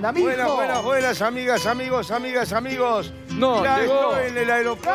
Buenas, amigas, amigos. No, ya llegó. estoy en el aeropuerto.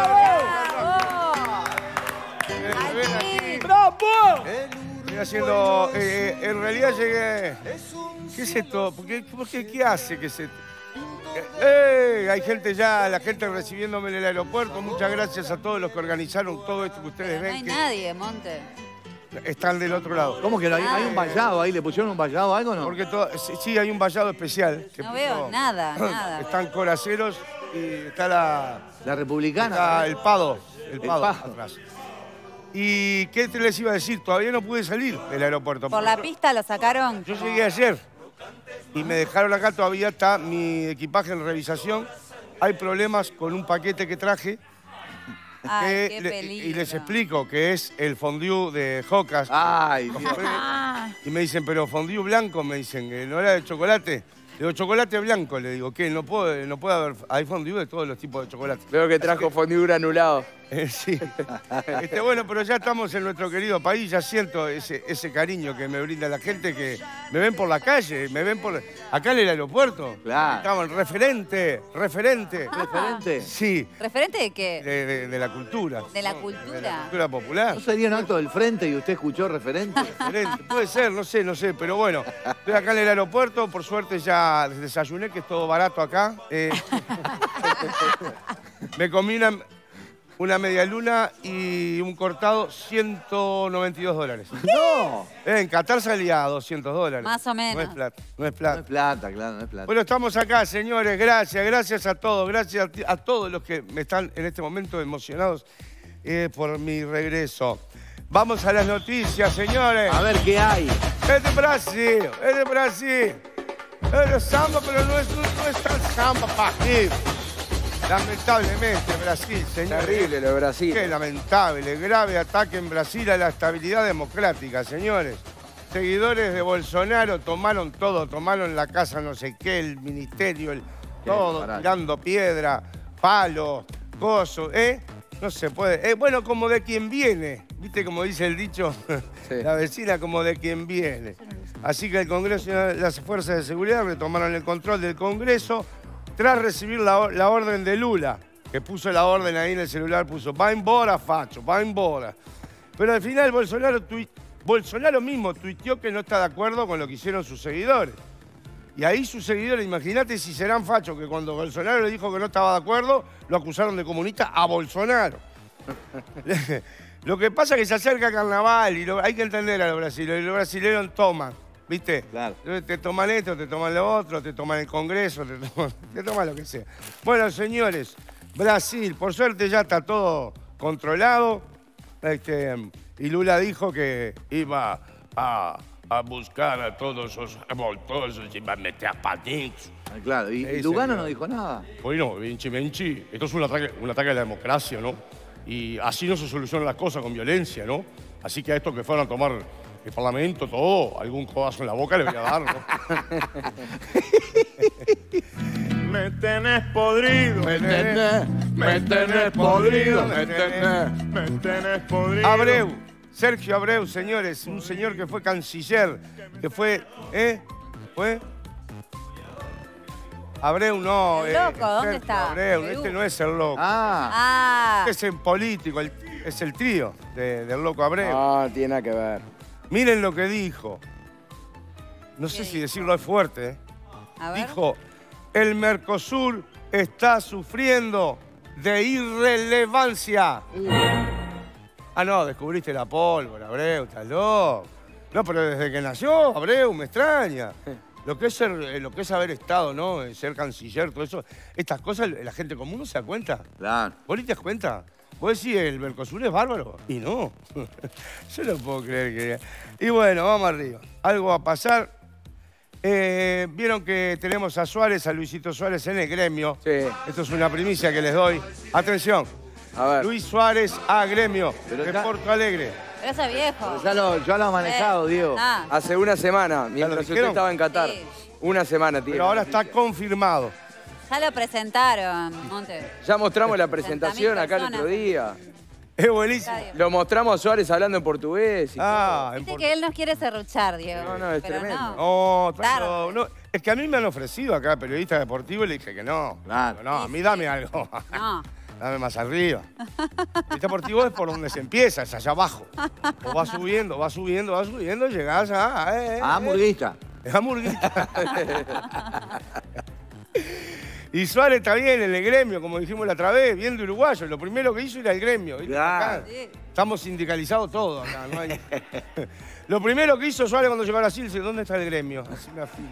¡Bravo! Estoy haciendo... en realidad llegué... ¿Qué es esto? ¿Qué hace? ¿Qué es esto? Hay gente ya, la gente recibiéndome en el aeropuerto. Muchas gracias a todos los que organizaron todo esto que ustedes ven. No hay nadie, Monte. Están del otro lado. ¿Cómo que no? ¿Hay un vallado ahí? ¿Le pusieron un vallado algo o no? Porque sí, hay un vallado especial. No veo nada. Están coraceros y está la Republicana. Está el Pado Pado. atrás. ¿Y qué te les iba a decir? Todavía no pude salir del aeropuerto. ¿Por la pista lo sacaron? Yo llegué ayer y me dejaron acá, todavía está mi equipaje en revisación. Hay problemas con un paquete que traje. Ay, qué peligro. Y les explico que es el fondue de Jocas. Ay, Dios. Y me dicen, pero fondue blanco, me dicen, que no era de chocolate. Le digo, chocolate blanco, le digo, ¿qué? No puede haber... Hay fondue de todos los tipos de chocolate. Veo que trajo fondue granulado. Sí. Bueno, pero ya estamos en nuestro querido país, ya siento ese cariño que me brinda la gente, que me ven por la calle, me ven por... Acá en el aeropuerto. Claro. Estamos, referente. ¿Referente? Sí. ¿Referente de qué? De la cultura. ¿De la cultura? De la cultura popular. ¿No sería un acto del frente y usted escuchó referente? Referente. Puede ser, no sé, pero bueno. Estoy acá en el aeropuerto, por suerte ya desayuné, que es todo barato acá. Me comí una media luna y un cortado, $192. ¡No! En Qatar salía $200. Más o menos. No es plata. No es plata, claro, no es plata. Bueno, estamos acá, señores. Gracias a todos. Gracias a todos los que me están en este momento emocionados por mi regreso. Vamos a las noticias, señores. A ver qué hay. Es de Brasil. Es de samba, pero no es tan samba para aquí. Lamentablemente, Brasil, señores. Terrible lo de Brasil. Qué lamentable, grave ataque en Brasil a la estabilidad democrática, señores. Seguidores de Bolsonaro tomaron todo, tomaron la casa no sé qué, el ministerio, todo, tirando piedra, palos, cosos, No se puede. Bueno, como de quien viene, ¿viste como dice el dicho? Sí. La vecina, como de quien viene. Así que el Congreso y las fuerzas de seguridad retomaron el control del Congreso tras recibir la orden de Lula, que puso la orden ahí en el celular, puso va embora, facho, va embora. Pero al final Bolsonaro mismo tuiteó que no está de acuerdo con lo que hicieron sus seguidores. Y ahí sus seguidores, imagínate si serán fachos, que cuando Bolsonaro le dijo que no estaba de acuerdo, lo acusaron de comunista a Bolsonaro. Lo que pasa es que se acerca Carnaval y hay que entender a los brasileños. Los brasileños toman, ¿viste? Claro. Te toman esto, te toman lo otro, te toman el Congreso, te toman lo que sea. Bueno, señores, Brasil, por suerte ya está todo controlado. Y Lula dijo que iba a buscar a todos esos revoltosos y iba a meter a patins. Claro, y Lugano no dijo nada. Bueno, Vinci, esto es un ataque a la democracia, ¿no? Y así no se solucionan las cosas con violencia, ¿no? Así que a estos que fueron a tomar el Parlamento, todo, algún codazo en la boca le voy a dar, ¿no? Me tenés podrido. Me tenés podrido. Abreu. Sergio Abreu, señores, un señor que fue canciller, que fue, Abreu no. ¿El loco? ¿Dónde está? Abreu, este no es el loco. Este es el político, es el trío del loco Abreu. No, tiene nada que ver. Miren lo que dijo. No sé si decirlo es fuerte. A ver. Dijo, el Mercosur está sufriendo de irrelevancia. Ah, no, descubriste la pólvora, Abreu, estás loco. No, pero desde que nació, Abreu, me extraña. Lo que es haber estado, ¿no? Ser canciller, todo eso. Estas cosas la gente común no se da cuenta. Claro. ¿Vos ni te das cuenta? Vos decís, el Mercosur es bárbaro. Y no. Yo no puedo creer que... Y bueno, vamos arriba. Algo va a pasar. Vieron que tenemos a Suárez, a Luisito Suárez en el gremio. Sí. Esto es una primicia que les doy. Atención. A ver. Luis Suárez a gremio de Porto Alegre. Pero ese viejo. Ya lo ha manejado, Diego. Hace una semana, mientras usted estaba en Qatar. Sí. Una semana tiene. Pero ahora está confirmado. Ya lo presentaron, Monte. Ya mostramos la presentación acá el otro día. Es buenísimo. Lo mostramos a Suárez hablando en portugués. Viste que él nos quiere serruchar, Diego. No, es pero tremendo. No. No, Es que a mí me han ofrecido acá periodista deportivo y le dije que no. Claro. No, a mí dame algo. No. Dame más arriba. El deportivo es por donde se empieza, es allá abajo. O va subiendo, y llegás a... hamburguista. Es hamburguista. Y Suárez está bien en el gremio, como dijimos la otra vez, bien de uruguayo. Lo primero que hizo era el gremio. Claro. Estamos sindicalizados todos acá. No hay... Lo primero que hizo Suárez cuando llegó a Brasil, dice, ¿dónde está el gremio? Así me afilo.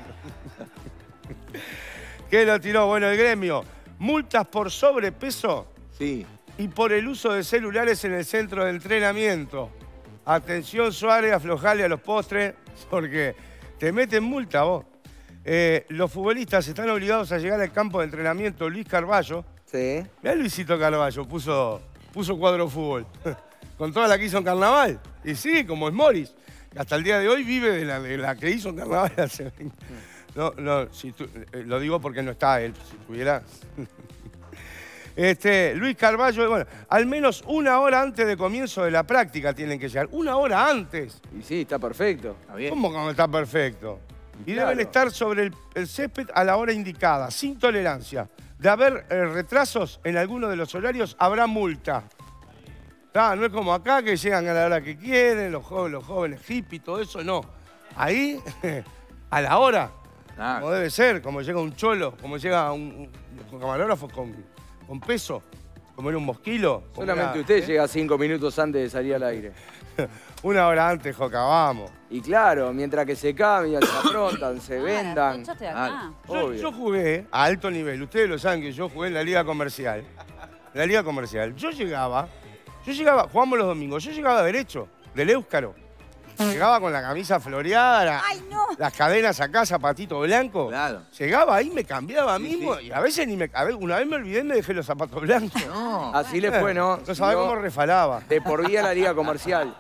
¿Qué lo tiró? Bueno, el gremio. Multas por sobrepeso. Sí. Y por el uso de celulares en el centro de entrenamiento. Atención, Suárez, aflojale a los postres, porque te meten multa vos. Los futbolistas están obligados a llegar al campo de entrenamiento Luis Carballo. Sí. Mirá Luisito Carballo, puso cuadro de fútbol. Con toda la que hizo en Carnaval. Y sí, como es Morris. Hasta el día de hoy vive de la que hizo en Carnaval hace 20. No, lo digo porque no está él. Si estuviera... Luis Carballo, bueno, al menos 1 hora antes de comienzo de la práctica tienen que llegar. 1 hora antes. Y sí, está perfecto. Está bien. ¿Cómo que no está perfecto? Y claro, deben estar sobre el césped a la hora indicada, sin tolerancia. De haber retrasos en alguno de los horarios, habrá multa. No es como acá que llegan a la hora que quieren, los jóvenes hippies, todo eso, no. Ahí, a la hora, como debe ser, como llega un cholo, como llega un camarógrafo con peso, como era un mosquilo. Solamente usted llega 5 minutos antes de salir al aire. 1 hora antes, Joca, vamos. Y claro, mientras que se cambian, se aprontan, se vendan. Yo estoy acá. Yo jugué a alto nivel. Ustedes lo saben que yo jugué en la Liga Comercial. La Liga Comercial. Yo llegaba, jugamos los domingos, yo llegaba derecho, del Éuscaro. Llegaba con la camisa floreada, ¡Ay, no! las cadenas acá, zapatito blanco. Claro. Llegaba ahí, me cambiaba mismo y a veces una vez me olvidé y me dejé los zapatos blancos. No. Así le fue, ¿no? No sabés cómo refalaba. De por vida la liga comercial.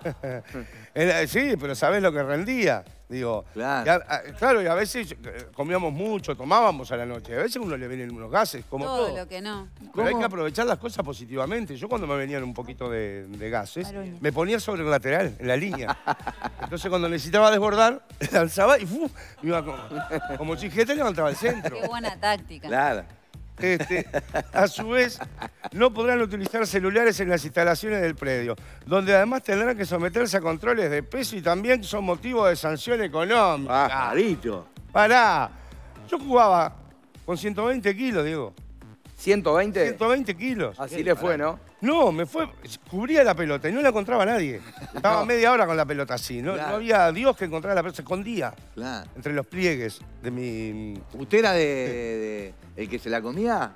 Sí, pero sabés lo que rendía. Digo, claro. Claro, y a veces comíamos mucho, tomábamos a la noche. A veces a uno le vienen unos gases, como todo. Todo lo que no. Pero hay que aprovechar las cosas positivamente. Yo cuando me venían un poquito de gases, me ponía sobre el lateral, en la línea. Entonces cuando necesitaba desbordar, lanzaba y me iba como chijete, levantaba el centro. Qué buena táctica. Claro. A su vez, no podrán utilizar celulares en las instalaciones del predio, donde además tendrán que someterse a controles de peso y también son motivo de sanción económica. Pajarito. Pará, yo jugaba con 120 kilos, Diego. ¿120? 120 kilos. Así le fue, ¿no? No, cubría la pelota y no la encontraba nadie. Estaba media hora con la pelota así, no había Dios que encontrara la pelota, se escondía entre los pliegues de mi... ¿Usted era de el que se la comía?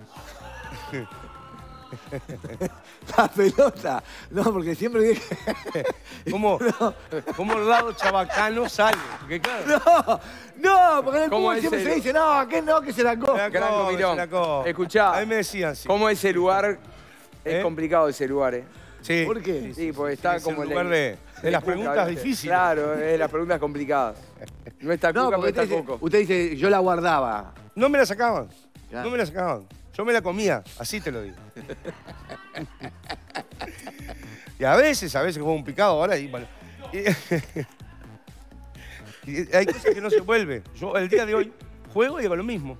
La pelota. No, porque siempre dije... ¿Cómo el lado chabacano sale? Porque claro... No, porque en el ¿Cómo fútbol es siempre el- se dice, no, que no, que se la come. Gran comilón. Escuchá. A mí me decían, sí. ¿Cómo ese lugar? Es complicado ese lugar, ¿eh? Sí. ¿Por qué? Sí, porque está es como el en lugar de las preguntas ¿viste? difíciles. Claro, es las preguntas complicadas. No está No, Cuca, porque pero está Coco. usted dice, yo la guardaba. No me la sacaban. Claro. No me la sacaban. Yo me la comía, así te lo digo. Y a veces como un picado ahora y bueno. Y hay cosas que no se vuelve. Yo el día de hoy juego y hago lo mismo.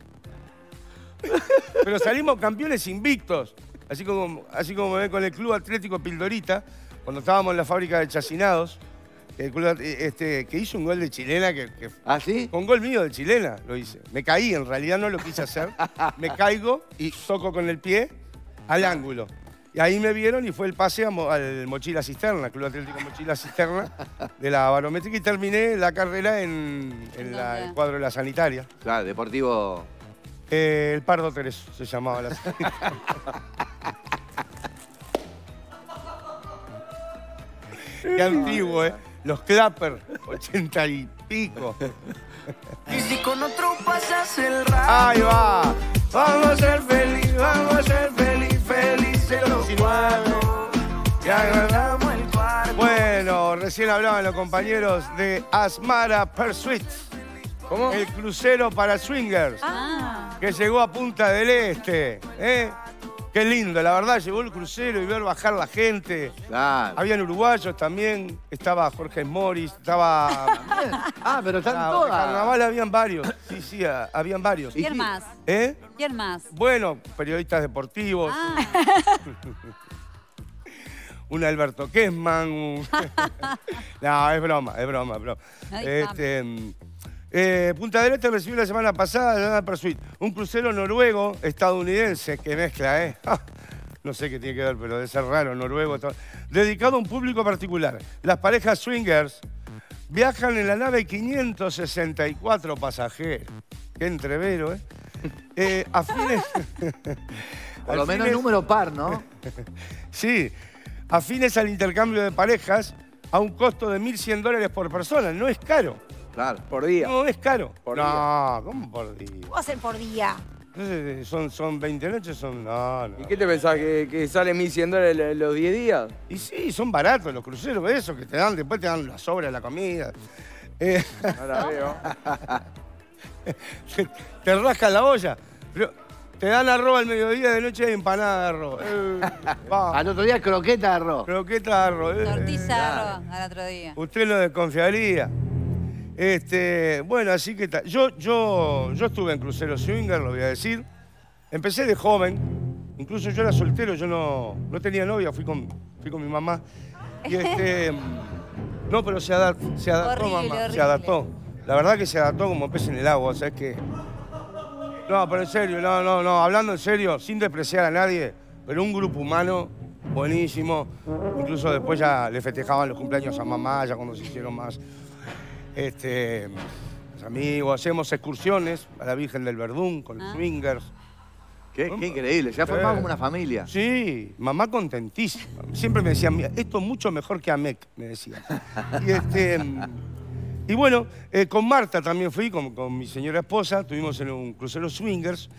Pero salimos campeones invictos. Así como me ven con el Club Atlético Pildorita, cuando estábamos en la fábrica de chacinados, el club, que hizo un gol de chilena ¿Ah, sí? con gol mío de chilena lo hice. Me caí, en realidad no lo quise hacer. Me caigo y toco con el pie al ángulo. Y ahí me vieron y fue el pase al Mochila Cisterna, Club Atlético Mochila Cisterna, de la barométrica y terminé la carrera en el cuadro de la sanitaria. Claro, Deportivo... El Pardo Tereso se llamaba la sanitaria. Qué antiguo, ¿eh? Los Clapper, 80 y pico. Y si con otro pasas el rato. Ahí va. Vamos a ser feliz, felices los cuatro. Que agradamos el cuarto. Bueno, recién hablaban los compañeros de Asmara Pursuit. ¿Cómo? El crucero para swingers. Ah. Que llegó a Punta del Este. Qué lindo, la verdad, llegó el crucero y ver bajar la gente. Claro. Habían uruguayos también, estaba Jorge Morris, estaba... Pero están De todas. carnaval habían varios, sí, habían varios. ¿Quién más? ¿Eh? ¿Quién más? Bueno, periodistas deportivos, un Alberto Kessman, No, es broma. Punta del Este recibió la semana pasada la Pursuit, un crucero noruego estadounidense que mezcla, no sé qué tiene que ver, pero debe ser raro, noruego, dedicado a un público particular. Las parejas swingers viajan en la nave 564 pasajeros. Qué entrevero, a fines... Por lo menos número par, ¿no? Sí, afines al intercambio de parejas a un costo de $1.100 por persona. No es caro. Claro, por día. No es caro. Por no, día. ¿cómo por día? ¿Cómo va a ser por día? Son 20 noches, No. ¿Y qué te pensás? ¿Que sale $1.100 los 10 días? Y sí, son baratos los cruceros, eso que te dan, después te dan la sobra de la comida. Ahora veo. Te rascan la olla. Pero te dan arroz al mediodía, de noche hay empanada de arroz. Al otro día croqueta de arroz. Croqueta de arroz. Tortilla de arroz al otro día. Usted no desconfiaría. Bueno, así que yo estuve en crucero swinger, lo voy a decir. Empecé de joven, incluso yo era soltero, yo no tenía novia, fui con mi mamá. Y no, pero se adaptó, Horrible, mamá, se horrible. adaptó. La verdad que se adaptó como pez en el agua, o sea, es que... No, pero en serio, no, hablando en serio, sin despreciar a nadie, pero un grupo humano buenísimo. Incluso después ya le festejaban los cumpleaños a mamá, ya cuando se hicieron más. Los amigos, hacemos excursiones a la Virgen del Verdún con los swingers. Qué increíble, se ha formado como una familia. Sí, mamá contentísima. Siempre me decía, mira, esto es mucho mejor que AMEC, me decía. Y bueno, con Marta también fui, con mi señora esposa, estuvimos en un crucero swingers.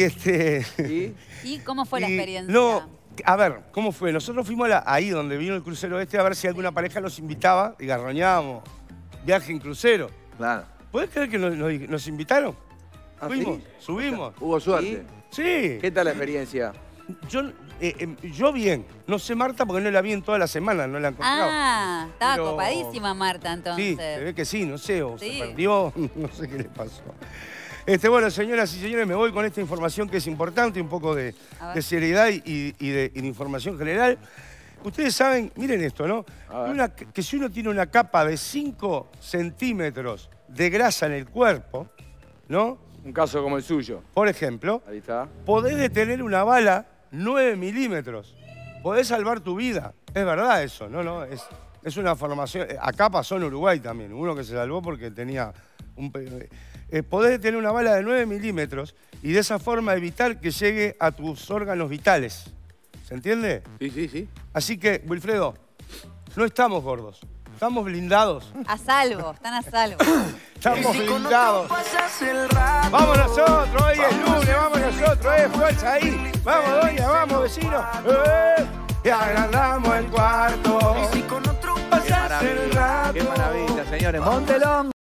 ¿Y cómo fue la experiencia? No, a ver, ¿cómo fue? Nosotros fuimos ahí donde vino el crucero a ver si alguna pareja nos invitaba y garroñábamos. Viaje en crucero. Claro. ¿Puedes creer que nos invitaron? Fuimos, ¿sí? subimos. Hubo suerte. Sí. ¿Qué tal la experiencia? Yo bien. No sé Marta porque no la vi en toda la semana, no la encontraba. Estaba Pero- copadísima Marta entonces. Sí, se ve que sí, no sé, o Sí. se perdió, no sé qué le pasó. Bueno, señoras y señores, me voy con esta información que es importante, un poco de seriedad y de información general. Ustedes saben, miren esto, ¿no? Que si uno tiene una capa de 5 centímetros de grasa en el cuerpo, ¿no? Un caso como el suyo. Por ejemplo, Ahí está. podés detener una bala 9 milímetros. Podés salvar tu vida. Es verdad eso, ¿no? Es una formación. Acá pasó en Uruguay también. Uno que se salvó porque tenía un... podés detener una bala de 9 milímetros y de esa forma evitar que llegue a tus órganos vitales. ¿Se entiende? Sí. Así que, Wilfredo, no estamos gordos. Estamos blindados. A salvo, están a salvo. Estamos Si con blindados. otro pasas el rato. Vamos nosotros, hoy es lunes, vamos nosotros, fuerza ahí. Vamos, doña, vamos, vecino. Y agrandamos el cuarto. Y si con otro Qué pasas el rato. maravilla, señores. Montelón.